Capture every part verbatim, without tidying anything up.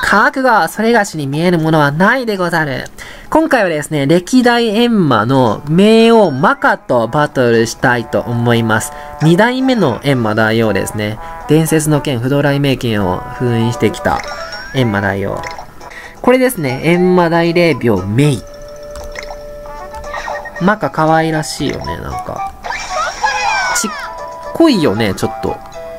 覚悟、それがしに見えるものはないでござる。今回はですね、歴代閻魔の冥王マカとバトルしたいと思います。二代目の閻魔大王ですね。伝説の剣、不動雷鳴剣を封印してきた閻魔大王。これですね、閻魔大霊廟メイ。マカ可愛らしいよね、なんか。ちっこいよね、ちょっと。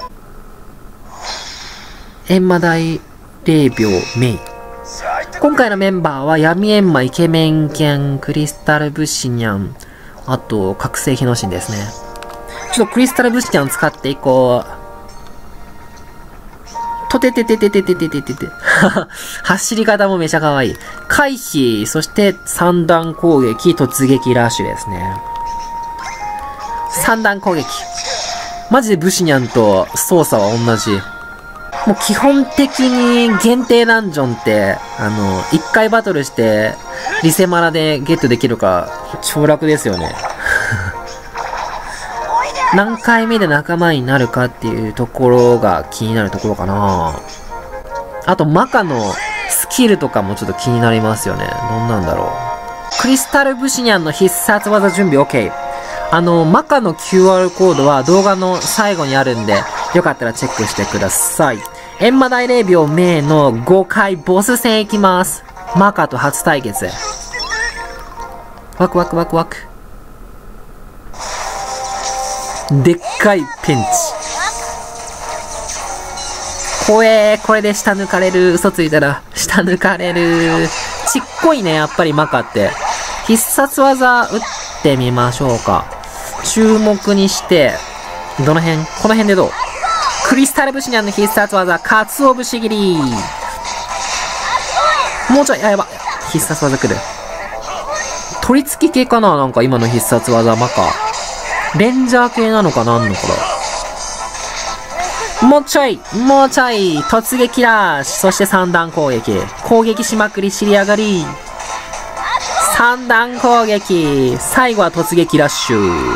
閻魔大霊廟メイ。今回のメンバーは闇閻魔イケメン剣クリスタルブシニャン、あと覚醒火の神ですね。ちょっとクリスタルブシニャン使っていこう。とてててててててててて。走り方もめちゃ可愛い。回避、そして三段攻撃、突撃ラッシュですね。三段攻撃。マジでブシニャンと操作は同じ。もう基本的に限定ダンジョンって、あの、一回バトルして、リセマラでゲットできるから、超楽ですよね。何回目で仲間になるかっていうところが気になるところかな。あと、マカのスキルとかもちょっと気になりますよね。どんなんだろう。クリスタルブシニャンの必殺技準備 OK。あの、マカの キューアール コードは動画の最後にあるんで、よかったらチェックしてください。閻魔大霊廟メイのごかいボス戦いきます。マカと初対決。ワクワクワクワク。でっかいペンチ。怖えー。これで下抜かれる。嘘ついたら下抜かれる。ちっこいね、やっぱりマカって。必殺技打ってみましょうか。注目にして、どの辺この辺でどう？クリスタルブシニャンの必殺技、カツオ節切り。もうちょい、あ、やば。必殺技来る。取り付き系かな？なんか今の必殺技、マカ。レンジャー系なのかなんのかな？もうちょい、もうちょい、突撃ラッシュ、そして三段攻撃。攻撃しまくり、尻上がり。三段攻撃。最後は突撃ラッシュ。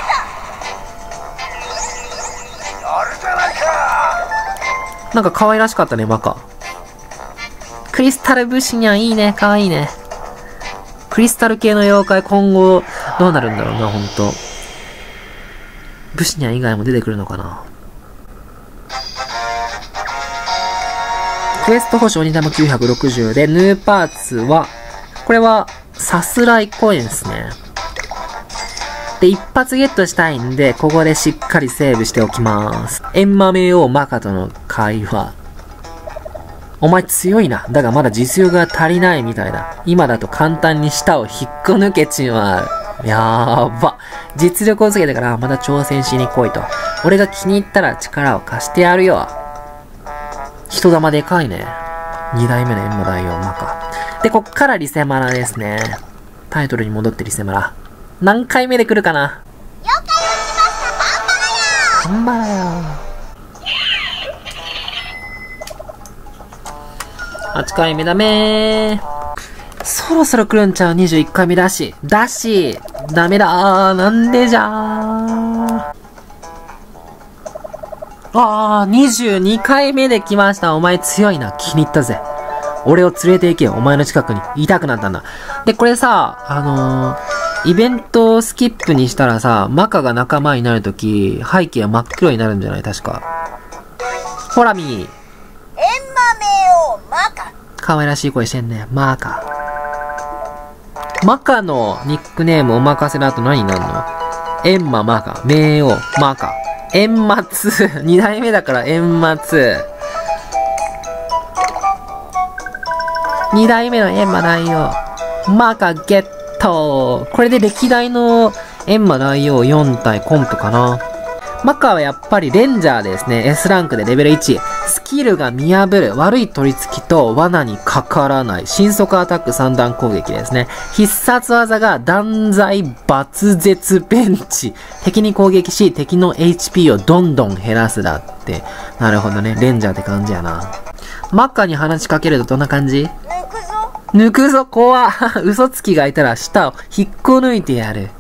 なんか可愛らしかったね、マカ。クリスタルブシニャンいいね、可愛いね。クリスタル系の妖怪今後どうなるんだろうな、ほんと。ブシニャン以外も出てくるのかな。クエスト星鬼玉きゅうひゃくろくじゅうで、ヌーパーツは、これはさすらいコインですね。で、一発ゲットしたいんで、ここでしっかりセーブしておきます。閻魔冥王マカとの会話。お前強いな。だがまだ実力が足りないみたいだ。今だと簡単に舌を引っこ抜けちまう。やーば。実力をつけてからまた挑戦しに来いと。俺が気に入ったら力を貸してやるよ。人玉でかいね。二代目の閻魔大王マカ。で、こっからリセマラですね。タイトルに戻ってリセマラ。何回目で来るかな？ 了解をしました。 頑張れよ。はちかいめだめー。そろそろ来るんちゃう？にじゅういっかいめだし。だし、ダメだー。なんでじゃー。あー、にじゅうにかいめで来ました。お前強いな。気に入ったぜ。俺を連れて行けよ。お前の近くに。いたくなったんだ。で、これさ、あのー、イベントをスキップにしたらさ、マカが仲間になるとき、背景は真っ黒になるんじゃない？確か。ほらみー。 閻魔冥王マカ。 可愛らしい声してんね。マカ。マカのニックネームお任せだと何になるの？閻魔マカ。冥王マカ。閻魔ツー。二代目だから閻魔ツー。二代目の閻魔大王。マカゲット。これで歴代の閻魔大王よん体コンプかな。マカはやっぱりレンジャーですね。S ランクでレベルいち。スキルが見破る。悪い取り付きと罠にかからない。新速アタック三段攻撃ですね。必殺技が断罪抜絶ベンチ。敵に攻撃し、敵の エイチピー をどんどん減らすだって。なるほどね。レンジャーって感じやな。マカに話しかけるとどんな感じ？抜くぞ、怖っ。嘘つきがいたら舌を引っこ抜いてやる。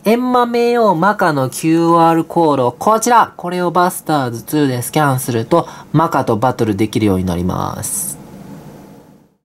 エンマメ用マカの キューアール コード、こちらこれをバスターズツーでスキャンすると、マカとバトルできるようになります。